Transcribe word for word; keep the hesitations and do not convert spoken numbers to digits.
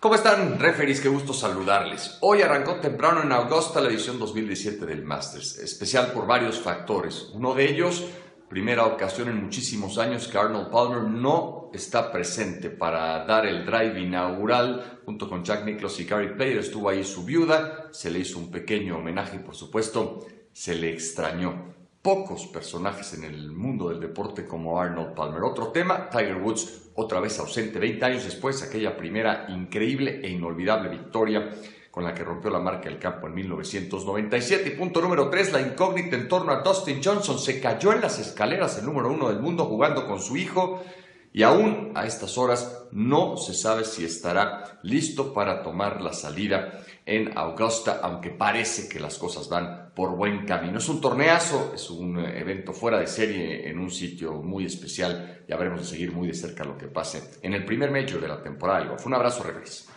¿Cómo están, referees? Qué gusto saludarles. Hoy arrancó temprano en Augusta la edición dos mil diecisiete del Masters, especial por varios factores. Uno de ellos, primera ocasión en muchísimos años que Arnold Palmer no está presente para dar el drive inaugural junto con Jack Nicklaus y Gary Player. Estuvo ahí su viuda, se le hizo un pequeño homenaje y por supuesto se le extrañó. Pocos personajes en el mundo del deporte como Arnold Palmer. Otro tema, Tiger Woods otra vez ausente veinte años después, aquella primera increíble e inolvidable victoria con la que rompió la marca del campo en mil novecientos noventa y siete. Y punto número tres, la incógnita en torno a Dustin Johnson. Se cayó en las escaleras el número uno del mundo jugando con su hijo y aún a estas horas no se sabe si estará listo para tomar la salida en Augusta, aunque parece que las cosas van por buen camino. Es un torneazo, es un evento fuera de serie en un sitio muy especial. Ya veremos de seguir muy de cerca lo que pase en el primer major de la temporada del golf. Un abrazo, referees.